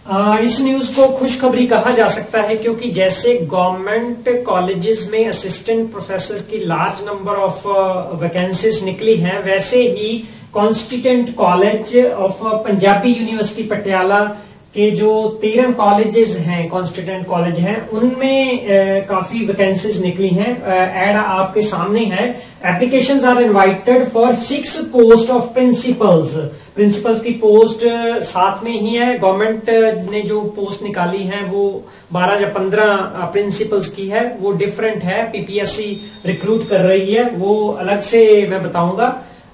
इस न्यूज को खुशखबरी कहा जा सकता है क्योंकि जैसे गवर्नमेंट कॉलेजेस में असिस्टेंट प्रोफेसर की लार्ज नंबर ऑफ वैकेंसीज निकली हैं, वैसे ही constituent college of Punjabi university Patiala के जो 13 कॉलेजेस हैं, कॉन्स्टिट्यूएंट कॉलेज हैं, उनमें काफी वैकेंसीज निकली हैं। एड आपके सामने है। Applications are invited for 6 post of principals की पोस्ट साथ में ही है। गवर्नमेंट ने जो पोस्ट निकाली है वो 12 या 15 प्रिंसिपल्स की है, वो डिफरेंट है। पीपीएससी रिक्रूट कर रही है, वो अलग से मैं बताऊंगा।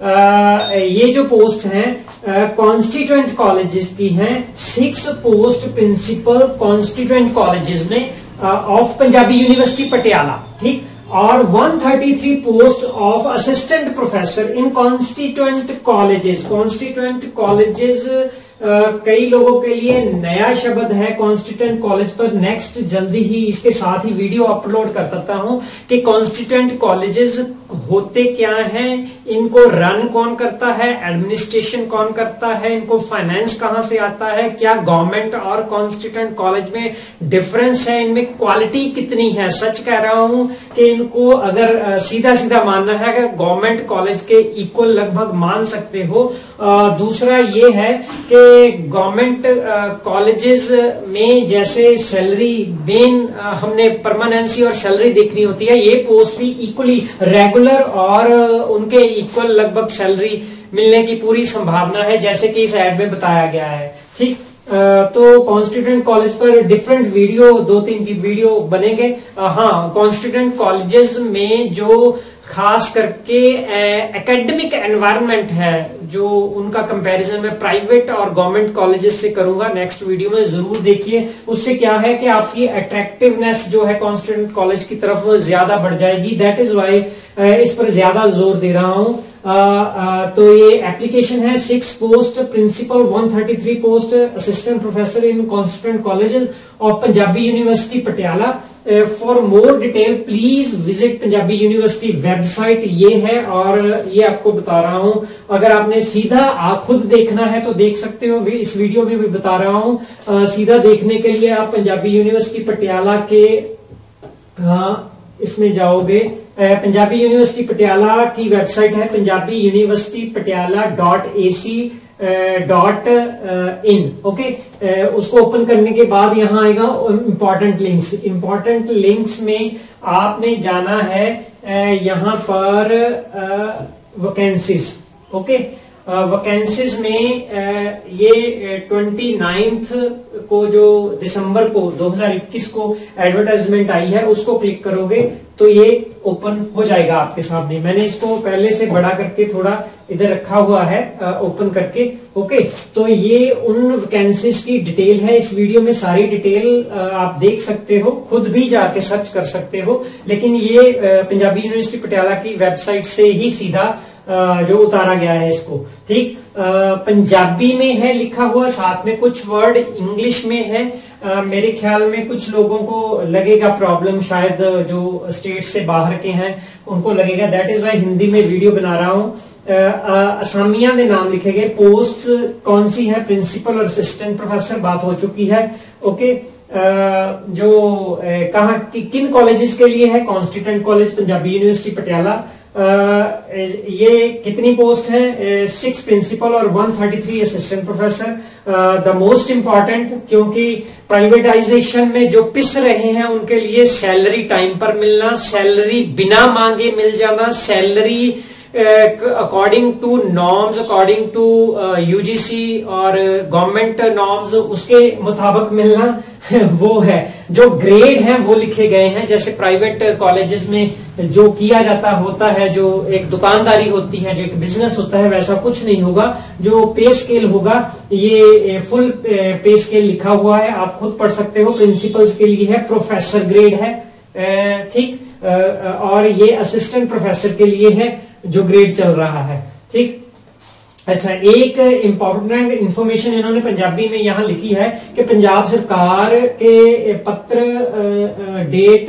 ये जो पोस्ट हैं कॉन्स्टिट्यूएंट कॉलेजेस की हैं। 6 पोस्ट प्रिंसिपल कॉन्स्टिट्यूएंट कॉलेजेस में ऑफ पंजाबी यूनिवर्सिटी पटियाला, ठीक, और 133 post of assistant professor in constituent colleges. Constituent colleges कई लोगों के लिए नया शब्द है कॉन्स्टिट्यूएंट कॉलेज पर। नेक्स्ट जल्दी ही इसके साथ ही वीडियो अपलोड कर देता हूं कि कॉन्स्टिट्यूएंट कॉलेजेस होते क्या हैं, इनको रन कौन करता है, एडमिनिस्ट्रेशन कौन करता है, इनको फाइनेंस कहां से आता है, क्या गवर्नमेंट और कॉन्स्टिट्यूएंट कॉलेज में डिफरेंस है, इनमें क्वालिटी कितनी है। सच कह रहा हूं कि इनको अगर सीधा सीधा मानना है कि गवर्नमेंट कॉलेज के इक्वल लगभग मान सकते हो। दूसरा ये है कि गवर्नमेंट कॉलेजेस में जैसे सैलरी मेन हमने परमानेंसी और सैलरी देखनी होती है, ये पोस्ट भी इक्वली रेगुलर और उनके इक्वल लगभग सैलरी मिलने की पूरी संभावना है, जैसे कि इस एड में बताया गया है, ठीक। तो कॉन्स्टिट्यूएंट कॉलेज पर डिफरेंट वीडियो 2-3 की वीडियो बनेंगे। हाँ, कॉन्स्टिट्यूएंट कॉलेजेस में जो खास करके एकेडमिक एनवायरनमेंट है, जो उनका कंपैरिजन मैं प्राइवेट और गवर्नमेंट कॉलेजेस से करूंगा नेक्स्ट वीडियो में, जरूर देखिए। उससे क्या है कि आपकी अट्रैक्टिवनेस जो है कॉन्स्टिट्यूएंट कॉलेज की तरफ ज्यादा बढ़ जाएगी। दैट इज वाई इस पर ज्यादा जोर दे रहा हूं। तो ये एप्लीकेशन है 6 post principal, 133 post assistant professor in constituent colleges of Punjabi university Patiala. For more detail please visit Punjabi university website, ये है और ये आपको बता रहा हूं। अगर आपने सीधा खुद देखना है तो देख सकते हो, इस वीडियो में भी बता रहा हूं। सीधा देखने के लिए आप पंजाबी यूनिवर्सिटी पटियाला के इसमें जाओगे। पंजाबी यूनिवर्सिटी पटियाला की वेबसाइट है Punjabi university Patiala .ac.in, okay. उसको ओपन करने के बाद यहां आएगा इंपॉर्टेंट लिंक्स। इंपॉर्टेंट लिंक्स में आपने जाना है यहां पर वैकेंसीज, ओके। वैकेंसीज में ये 29 को जो दिसंबर को 2021 को एडवर्टाइजमेंट आई है, उसको क्लिक करोगे तो ये ओपन हो जाएगा आपके सामने। मैंने इसको पहले से बड़ा करके थोड़ा इधर रखा हुआ है ओपन करके, ओके। तो ये उन वैकेंसीज की डिटेल है। इस वीडियो में सारी डिटेल आप देख सकते हो, खुद भी जाके सर्च कर सकते हो, लेकिन ये पंजाबी यूनिवर्सिटी पटियाला की वेबसाइट से ही सीधा जो उतारा गया है इसको, ठीक। पंजाबी में है लिखा हुआ, साथ में कुछ वर्ड इंग्लिश में है। मेरे ख्याल में कुछ लोगों को लगेगा प्रॉब्लम, शायद जो स्टेट से बाहर के हैं उनको लगेगा। दैट इज वाई हिंदी में वीडियो बना रहा हूं। असामिया के नाम लिखे गए, पोस्ट कौन सी है, प्रिंसिपल और असिस्टेंट प्रोफेसर, बात हो चुकी है, ओके। जो कहा किन कॉलेजेस के लिए है, constituent college Punjabi university Patiala. ये कितनी पोस्ट है, 6 प्रिंसिपल और 133 assistant professor. The most important, क्योंकि प्राइवेटाइजेशन में जो पिस रहे हैं उनके लिए सैलरी टाइम पर मिलना, सैलरी बिना मांगे मिल जाना, salary according to norms, according to UGC और गवर्नमेंट नॉर्म्स, उसके मुताबिक मिलना वो है। जो ग्रेड है वो लिखे गए हैं, जैसे प्राइवेट कॉलेजेस में जो किया जाता होता है, जो एक दुकानदारी होती है, जो एक बिजनेस होता है, वैसा कुछ नहीं होगा। जो पे स्केल होगा, ये फुल पे स्केल लिखा हुआ है, आप खुद पढ़ सकते हो। प्रिंसिपल्स के लिए है, प्रोफेसर ग्रेड है, ठीक, और ये असिस्टेंट प्रोफेसर के लिए है जो ग्रेड चल रहा है, ठीक। अच्छा, एक इंपॉर्टेंट इंफॉर्मेशन इन्होंने पंजाबी में यहां लिखी है कि पंजाब सरकार के पत्र डेट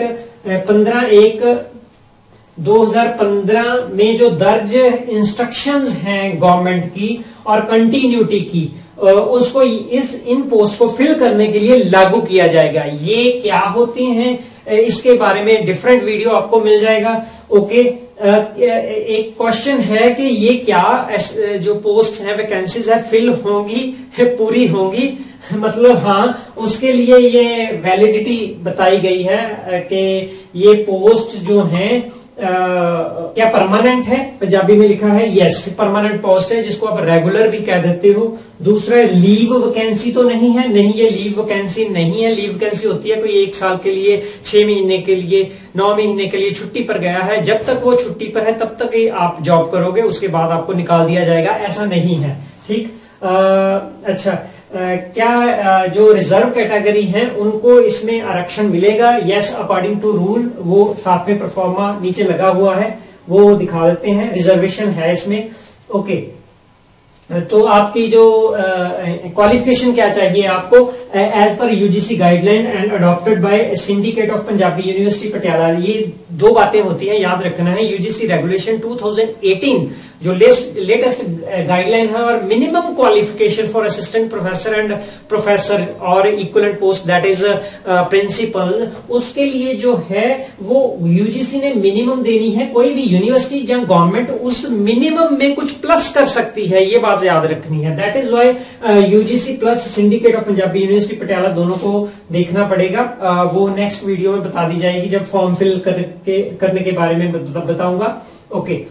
15/1/2015 में जो दर्ज इंस्ट्रक्शंस हैं गवर्नमेंट की और कंटिन्यूटी की, उसको इन पोस्ट को फिल करने के लिए लागू किया जाएगा। ये क्या होती हैं इसके बारे में डिफरेंट वीडियो आपको मिल जाएगा। ओके, एक क्वेश्चन है कि ये क्या जो पोस्ट है, वैकेंसीज है, फिल होंगी, पूरी होंगी? मतलब हाँ, उसके लिए ये वैलिडिटी बताई गई है कि ये पोस्ट जो है क्या परमानेंट है। पंजाबी में लिखा है यस, परमानेंट पोस्ट है, जिसको आप रेगुलर भी कह देते हो। दूसरा, लीव वैकेंसी तो नहीं है, नहीं ये लीव वैकेंसी नहीं है। लीव वैकेंसी होती है कोई 1 साल के लिए, 6 महीने के लिए, 9 महीने के लिए छुट्टी पर गया है, जब तक वो छुट्टी पर है तब तक ही आप जॉब करोगे, उसके बाद आपको निकाल दिया जाएगा, ऐसा नहीं है। ठीक, अच्छा, क्या जो रिजर्व कैटेगरी है उनको इसमें आरक्षण मिलेगा? Yes, according to rule. वो साथ में परफॉर्मा नीचे लगा हुआ है, वो दिखा देते हैं, रिजर्वेशन है इसमें। ओके, तो आपकी जो क्वालिफिकेशन क्या चाहिए आपको? As per UGC guideline and adopted by syndicate of Punjabi university Patiala. ये 2 बातें होती हैं, याद रखना है। यूजीसी रेगुलेशन 2018 जो लेटेस्ट गाइडलाइन है, और minimum qualification for assistant professor and professor और equivalent post that is principals, उसके लिए जो है वो यूजीसी ने मिनिमम देनी है। कोई भी यूनिवर्सिटी या गवर्नमेंट उस मिनिमम में कुछ प्लस कर सकती है, ये बात याद रखनी है। That is why UGC plus syndicate of Punjabi university Patiala दोनों को देखना पड़ेगा। वो नेक्स्ट वीडियो में बता दी जाएगी जब फॉर्म फिल करने के बारे में बताऊंगा। ओके,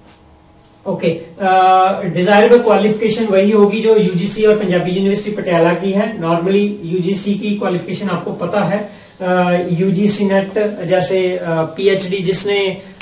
डिजायरेबल क्वालिफिकेशन वही होगी जो यूजीसी और पंजाबी यूनिवर्सिटी पटियाला की है। नॉर्मली यूजीसी की क्वालिफिकेशन आपको पता है, यूजीसी नेट, जैसे पीएचडी जिसने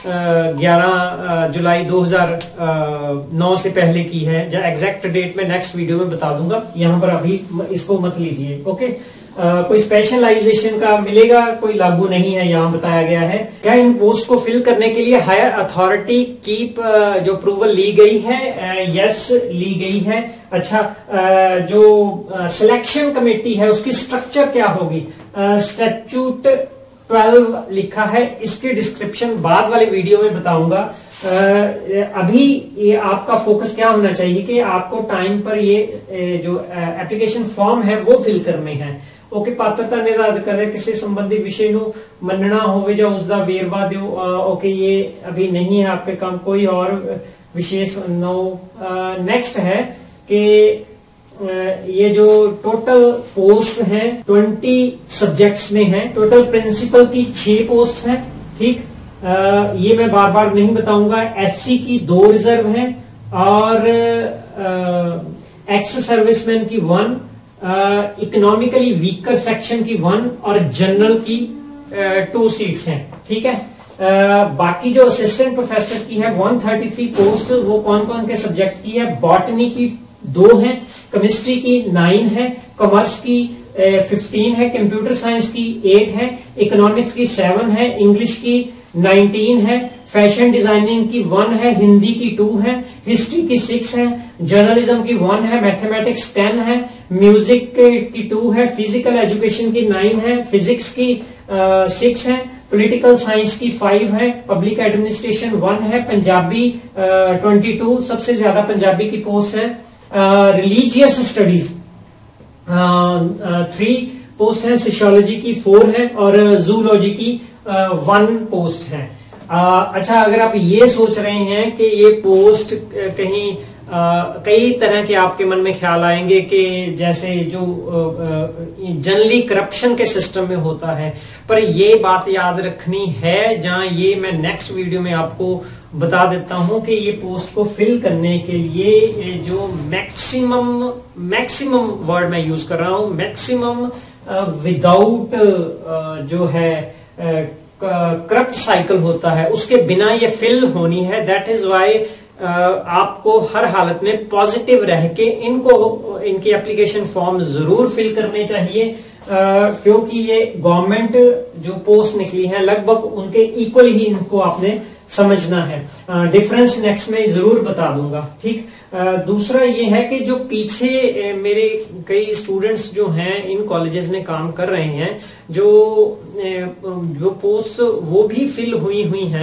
11 जुलाई 2009 से पहले की है, एग्जैक्ट डेट में नेक्स्ट वीडियो में बता दूंगा, यहां पर अभी इसको मत लीजिए। ओके, कोई स्पेशलाइजेशन का मिलेगा, कोई लागू नहीं है, यहां बताया गया है। क्या इन पोस्ट को फिल करने के लिए हायर अथॉरिटी की जो अप्रूवल ली गई है? यस, ली गई है। अच्छा, जो सिलेक्शन कमेटी है उसकी स्ट्रक्चर क्या होगी? स्टैट्यूट 12 लिखा है, इसकी डिस्क्रिप्शन बाद वाले वीडियो में बताऊंगा। अभी ये आपका फोकस क्या होना चाहिए कि आपको टाइम पर ये जो एप्लीकेशन फॉर्म है वो फिल करने हैं। ओके, पात्रता निर्धारित करे किसी संबंधी विषय ਨੂੰ ਮੰਨਣਾ ਹੋਵੇ ਜਾਂ ਉਸ ਦਾ ਵੇਰਵਾ ਦਿਓ। ओके, ये अभी नहीं है आपके काम, कोई और विशेष नो। नेक्स्ट है कि ये जो टोटल पोस्ट है 20 सब्जेक्ट्स में है। टोटल प्रिंसिपल की 6 पोस्ट है। ठीक, ये मैं बार बार नहीं बताऊंगा। एससी की 2 रिजर्व है और एक्स सर्विसमैन की 1, इकोनॉमिकली वीकर सेक्शन की 1 और जनरल की 2 सीट्स हैं। ठीक है, बाकी जो असिस्टेंट प्रोफेसर की है 133 पोस्ट, वो कौन कौन के सब्जेक्ट की है? बॉटनी की 2 है, केमिस्ट्री की 9 है, कॉमर्स की 15 है, कंप्यूटर साइंस की 8 है, इकोनॉमिक्स की 7 है, इंग्लिश की 19 है, फैशन डिजाइनिंग की 1 है, हिंदी की 2 है, हिस्ट्री की 6 है, जर्नलिज्म की 1 है, मैथमेटिक्स 10 है, म्यूजिक की 2 है, फिजिकल एजुकेशन की 9 है, फिजिक्स की 6 है, पॉलिटिकल साइंस की 5 है, पब्लिक एडमिनिस्ट्रेशन 1 है, पंजाबी 22, सबसे ज्यादा पंजाबी की पोस्ट है। रिलीजियस स्टडीज 3 पोस्ट है, सोशियोलॉजी की 4 है और जूलॉजी की 1 पोस्ट है। अच्छा, अगर आप ये सोच रहे हैं कि ये पोस्ट कहीं कई तरह के आपके मन में ख्याल आएंगे कि जैसे जो जनरली करप्शन के सिस्टम में होता है, पर ये बात याद रखनी है, जहां ये मैं नेक्स्ट वीडियो में आपको बता देता हूं कि ये पोस्ट को फिल करने के लिए जो मैक्सिमम वर्ड मैं यूज कर रहा हूं, मैक्सिमम विदाउट जो है करप्ट साइकिल होता है, उसके बिना ये फिल होनी है। दैट इज वाई आपको हर हालत में पॉजिटिव रह के इनकी एप्लीकेशन फॉर्म जरूर फिल करने चाहिए, क्योंकि ये गवर्नमेंट जो पोस्ट निकली है लगभग उनके इक्वल ही इनको आपने समझना है। डिफरेंस नेक्स्ट में जरूर बता दूंगा। ठीक, दूसरा ये है कि जो पीछे मेरे कई स्टूडेंट्स जो हैं इन कॉलेजेस में काम कर रहे हैं, जो पोस्ट वो भी फिल हुई हैं,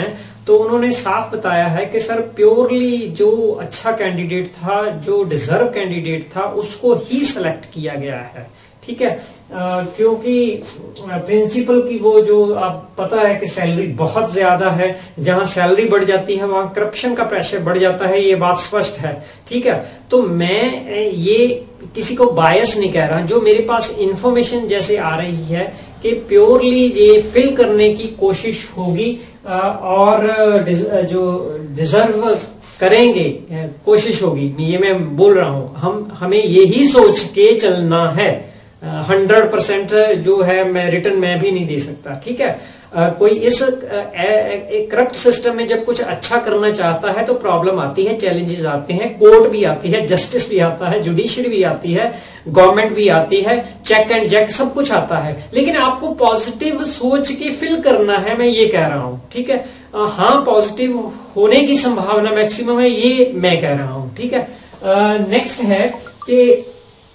तो उन्होंने साफ बताया है कि सर प्योरली जो अच्छा कैंडिडेट था, जो डिजर्व कैंडिडेट था, उसको ही सिलेक्ट किया गया है। ठीक है, क्योंकि प्रिंसिपल की वो जो आप पता है कि सैलरी बहुत ज्यादा है, जहां सैलरी बढ़ जाती है वहां करप्शन का प्रेशर बढ़ जाता है, ये बात स्पष्ट है। ठीक है, तो मैं ये किसी को बायस नहीं कह रहा, जो मेरे पास इंफॉर्मेशन जैसे आ रही है कि प्योरली ये फिल करने की कोशिश होगी और जो डिजर्व करेंगे कोशिश होगी, ये मैं बोल रहा हूं। हमें यही सोच के चलना है। 100% जो है मैं रिटर्न में भी नहीं दे सकता। ठीक है, कोई इस एक करप्ट सिस्टम में जब कुछ अच्छा करना चाहता है तो प्रॉब्लम आती है, चैलेंजेस आते हैं, कोर्ट भी आती है, जस्टिस भी आता है, जुडिशरी भी आती है, गवर्नमेंट भी आती है, चेक एंड जैक सब कुछ आता है, लेकिन आपको पॉजिटिव सोच के फिल करना है, मैं ये कह रहा हूं। ठीक है, हाँ पॉजिटिव होने की संभावना मैक्सिमम है, ये मैं कह रहा हूं। ठीक है, नेक्स्ट है कि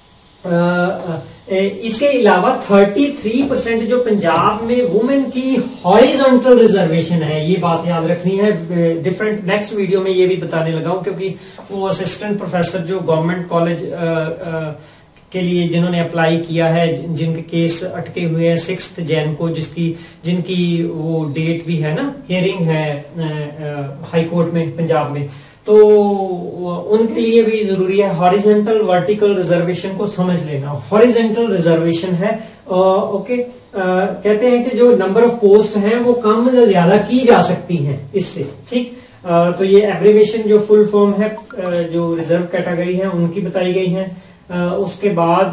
इसके अलावा 33% जो पंजाब में वुमेन की हॉरिजॉन्टल रिजर्वेशन है, ये बात याद रखनी है। डिफरेंट नेक्स्ट वीडियो में ये भी बताने लगा हूं, क्योंकि वो असिस्टेंट प्रोफेसर जो गवर्नमेंट कॉलेज के लिए जिन्होंने अप्लाई किया है, जिनके केस अटके हुए हैं 6 जैन को, जिनकी वो डेट भी है ना, हियरिंग है हाई कोर्ट में पंजाब में, तो उनके लिए भी जरूरी है हॉरिजॉन्टल वर्टिकल रिजर्वेशन को समझ लेना। हॉरिजॉन्टल रिजर्वेशन है ओके, कहते हैं कि जो नंबर ऑफ पोस्ट हैं वो कम या ज्यादा की जा सकती हैं इससे। ठीक, तो ये एब्रीविएशन जो फुल फॉर्म है जो रिजर्व कैटेगरी है उनकी बताई गई है। उसके बाद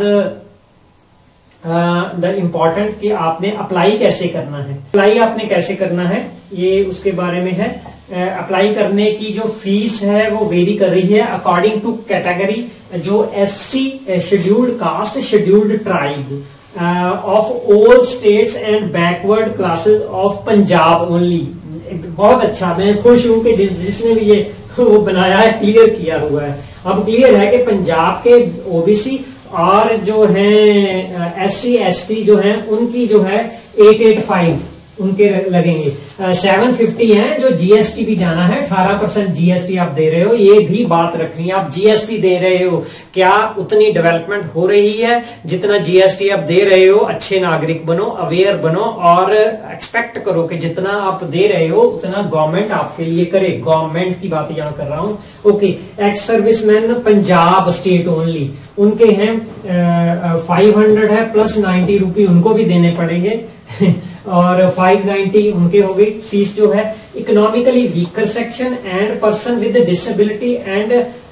द इम्पोर्टेंट कि आपने अप्लाई कैसे करना है, अप्लाई आपने कैसे करना है ये उसके बारे में है। अप्लाई करने की जो फीस है वो वेरी कर रही है अकॉर्डिंग टू कैटेगरी। जो SC scheduled caste, scheduled tribe of all states and backward classes of Punjab only. बहुत अच्छा, मैं खुश हूं कि जिसने भी ये वो बनाया है क्लियर किया हुआ है। अब क्लियर है कि पंजाब के OBC और जो है SC ST जो है उनकी जो है 885 उनके लगेंगे। 750 है जो GST भी जाना है, 18% GST आप दे रहे हो, ये भी बात रखनी है। आप GST दे रहे हो, क्या उतनी डेवलपमेंट हो रही है जितना GST आप दे रहे हो? अच्छे नागरिक बनो, अवेयर बनो और एक्सपेक्ट करो कि जितना आप दे रहे हो उतना गवर्नमेंट आपके लिए करे। गवर्नमेंट की बात यहां कर रहा हूं। Okay, ex serviceman Punjab state only, उनके हैं 500 है प्लस 90 रुपये उनको भी देने पड़ेंगे और 590 उनके हो गई फीस जो है। Economically weaker section and person with disability and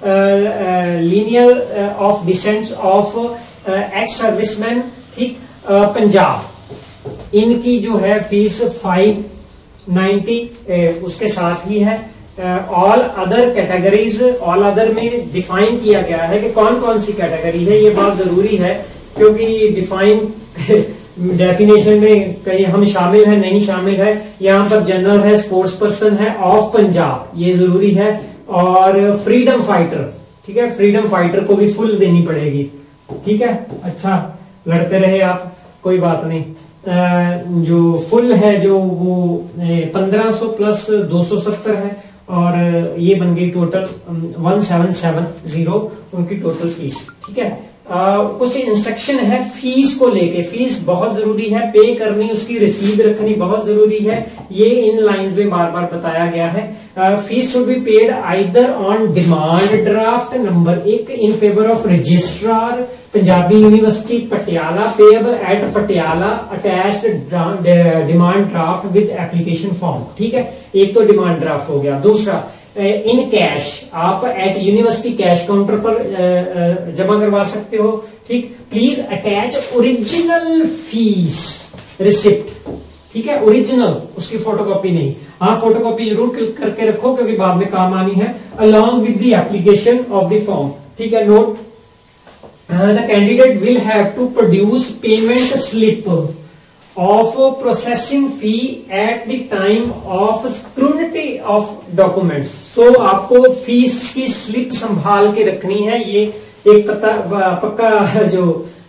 linear of descent of ex serviceman, ठीक, पंजाब, इनकी जो है फीस 590 उसके साथ ही है। All other categories, all other में डिफाइन किया गया है कि कौन कौन सी कैटेगरी है, ये बात जरूरी है क्योंकि डिफाइन डेफिनेशन में कहीं हम शामिल है नहीं शामिल है। यहाँ पर जनरल है, स्पोर्ट्स पर्सन है, ऑफ पंजाब, ये जरूरी है। और फ्रीडम फाइटर, ठीक है, फ्रीडम फाइटर को भी फुल देनी पड़ेगी। ठीक है, अच्छा लड़ते रहे आप, कोई बात नहीं। जो फुल है जो वो 1500 प्लस 270 है और ये बन गई टोटल 1770 उनकी टोटल फीस। ठीक है, कुछ इंस्ट्रक्शन है फीस को लेके। फीस बहुत जरूरी है, पे करनी, उसकी रसीद रखनी बहुत जरूरी है, ये इन लाइंस में बार बार बताया गया है। Fees should be paid either on demand draft number 1 in favour of registrar Punjabi university Patiala, payable at Patiala, attached demand draft with application form. ठीक है, एक तो डिमांड ड्राफ्ट हो गया। दूसरा इन कैश, आप एट यूनिवर्सिटी कैश काउंटर पर जमा करवा सकते हो। ठीक, please attach original fees receipt. ठीक है, ओरिजिनल, उसकी फोटोकॉपी नहीं। हाँ, फोटोकॉपी जरूर क्लिक करके रखो क्योंकि बाद में काम आनी है। Along with the application of the form. ठीक है, note the candidate will have to produce payment slip of processing fee at the time of scrutiny of documents. So आपको फीस की स्लिप संभाल के रखनी है। ये एक पक्का जो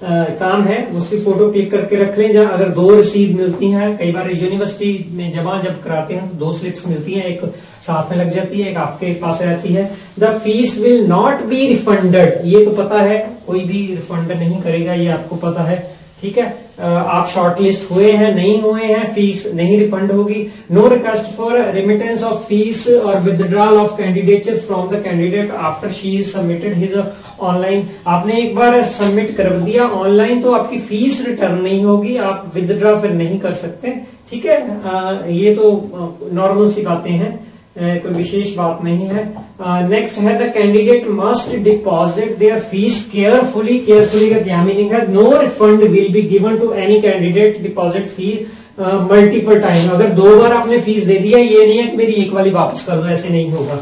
काम है उसकी फोटो क्लिक करके रख लें। जहाँ अगर 2 रसीद मिलती हैं, कई बार यूनिवर्सिटी में जब कराते हैं तो 2 स्लिप्स मिलती हैं, एक साथ में लग जाती है, एक आपके पास रहती है। The fees will not be refunded, ये तो पता है, कोई भी रिफंड नहीं करेगा, ये आपको पता है, ठीक है। आप शॉर्टलिस्ट हुए हैं, नहीं हुए हैं, फीस नहीं रिफंड होगी। No request for remittance of fees और withdrawal of candidature from the candidate after she is submitted his online. आपने एक बार सबमिट कर दिया ऑनलाइन तो आपकी फीस रिटर्न नहीं होगी, आप विदड्रॉ फिर नहीं कर सकते, ठीक है। ये तो नॉर्मल सी बातें हैं, कोई विशेष बात नहीं है। नेक्स्ट है the candidate must deposit their fees carefully. Carefully का क्या मीनिंग है? No refund will be given to any candidate deposit fee multiple time. अगर 2 बार आपने फीस दे दिया, ये नहीं है कि मेरी एक वाली वापस कर दो, ऐसे नहीं होगा।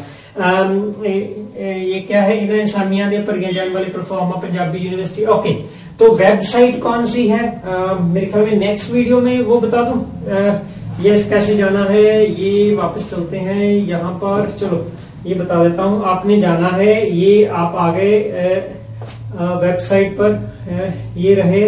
ये क्या है? इन्हें इंसानिया दे पर जाने वाले परफॉर्मा पंजाबी यूनिवर्सिटी। ओके, तो वेबसाइट कौन सी है? मेरे ख्याल में नेक्स्ट वीडियो में वो बता दूं। यस, कैसे जाना है, ये वापस चलते हैं यहाँ पर, चलो ये बता देता हूँ। आपने जाना है, ये आप आ गए वेबसाइट पर, ये रहे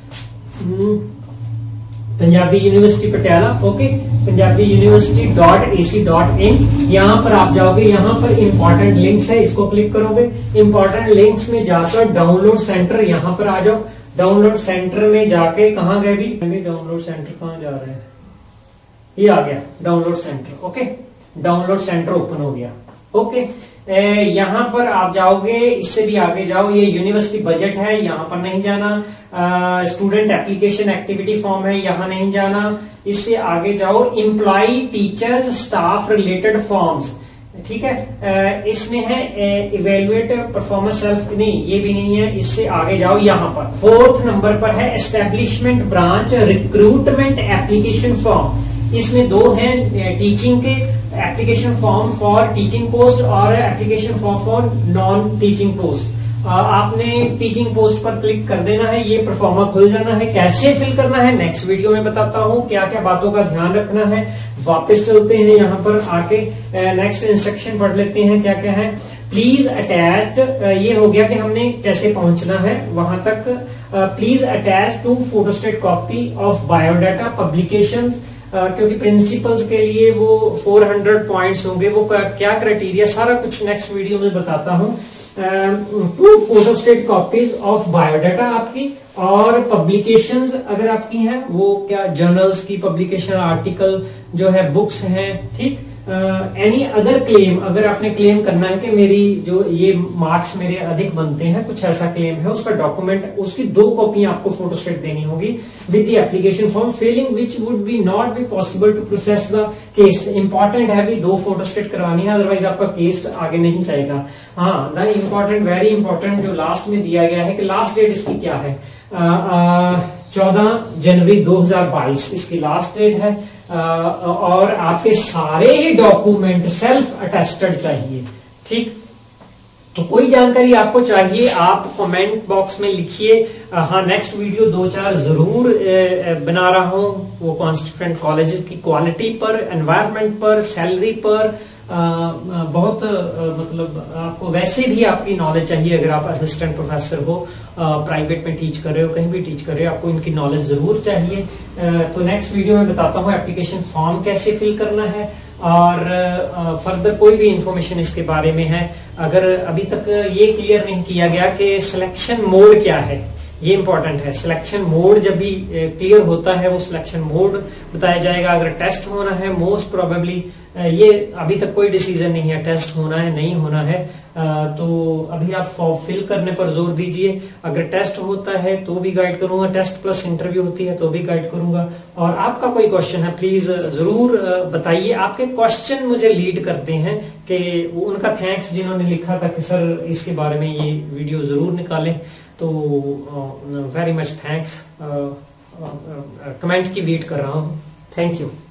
Punjabi university Patiala. Okay, Punjabi university.ac.in, यहाँ पर आप जाओगे, यहाँ पर इंपॉर्टेंट लिंक्स है, इसको क्लिक करोगे। इंपॉर्टेंट लिंक्स में जाकर डाउनलोड सेंटर यहाँ पर आ जाओ। डाउनलोड सेंटर में जाके कहाँ गए भी? डाउनलोड सेंटर कहाँ जा रहे हैं? ये आ गया download centre. Okay, download centre open हो गया। ओके, यहाँ पर आप जाओगे, इससे भी आगे जाओ, ये यूनिवर्सिटी बजट है, यहाँ पर नहीं जाना। स्टूडेंट एप्लीकेशन एक्टिविटी फॉर्म है, यहाँ नहीं जाना। इससे आगे जाओ, employee teachers staff related forms, ठीक है। इसमें है इवेल्युएट परफॉर्मेंस सेल्फ, नहीं ये भी नहीं है। इससे आगे जाओ, यहाँ पर 4th नंबर पर है establishment branch recruitment application form. इसमें 2 हैं टीचिंग के, application form for teaching post और application form for non teaching post. आपने टीचिंग पोस्ट पर क्लिक कर देना है, ये परफॉर्मा खुल जाना है। कैसे फिल करना है नेक्स्ट वीडियो में बताता हूँ, क्या क्या बातों का ध्यान रखना है। वापस चलते हैं, यहाँ पर आके नेक्स्ट इंस्ट्रक्शन पढ़ लेते हैं क्या क्या है। प्लीज अटैच्ड, ये हो गया कि हमने कैसे पहुंचना है वहां तक। Please attach two photostat copy of biodata publications, क्योंकि प्रिंसिपल्स के लिए वो 400 पॉइंट्स होंगे, वो क्या क्राइटेरिया, सारा कुछ नेक्स्ट वीडियो में बताता हूँ। 2 फोटोस्टेट कॉपीज ऑफ बायोडाटा आपकी, और पब्लिकेशंस अगर आपकी हैं वो क्या जर्नल्स की पब्लिकेशन, आर्टिकल जो है, बुक्स हैं, ठीक। एनी अदर क्लेम, अगर आपने क्लेम करना है कि मेरी जो ये मार्क्स मेरे अधिक बनते हैं, कुछ ऐसा क्लेम है, उसका डॉक्यूमेंट, उसकी 2 कॉपी आपको फोटोस्टेट देनी होगी with the application form, failing which would be not be possible to process the case. Important है भी 2 फोटोस्टेट करवानी है, अदरवाइज आपका केस आगे नहीं जाएगा। हाँ, द इम्पोर्टेंट, वेरी इंपॉर्टेंट जो लास्ट में दिया गया है कि लास्ट डेट इसकी क्या है, 14 जनवरी 2022 इसकी लास्ट डेट है। और आपके सारे ही डॉक्यूमेंट सेल्फ अटेस्टेड चाहिए, ठीक। तो कोई जानकारी आपको चाहिए, आप कमेंट बॉक्स में लिखिए। हाँ, नेक्स्ट वीडियो 2-4 जरूर बना रहा हूं, वो कॉन्स्टिट्यूएंट कॉलेजेस की क्वालिटी पर, एनवायरनमेंट पर, सैलरी पर। बहुत मतलब आपको वैसे भी आपकी नॉलेज चाहिए। अगर आप असिस्टेंट प्रोफेसर हो, प्राइवेट में टीच कर रहे हो, कहीं भी टीच कर रहे हो, आपको इनकी नॉलेज जरूर चाहिए। तो नेक्स्ट वीडियो में बताता हूँ एप्लीकेशन फॉर्म कैसे फिल करना है, और फर्दर कोई भी इंफॉर्मेशन इसके बारे में है। अगर अभी तक ये क्लियर नहीं किया गया कि सिलेक्शन मोड क्या है, ये इंपॉर्टेंट है। सिलेक्शन मोड जब भी क्लियर होता है, वो सिलेक्शन मोड बताया जाएगा। अगर टेस्ट होना है, मोस्ट प्रोबेबली, ये अभी तक कोई डिसीजन नहीं है, टेस्ट होना है नहीं होना है, तो अभी आप फॉर्म फिल करने पर जोर दीजिए। अगर टेस्ट होता है तो भी गाइड करूंगा, टेस्ट प्लस इंटरव्यू होती है तो भी गाइड करूंगा। और आपका कोई क्वेश्चन है प्लीज जरूर बताइए। आपके क्वेश्चन मुझे लीड करते हैं कि उनका थैंक्स जिन्होंने लिखा था कि सर इसके बारे में ये वीडियो जरूर निकालें, तो वेरी मच थैंक्स। कमेंट की वेट कर रहा हूँ। Thank you.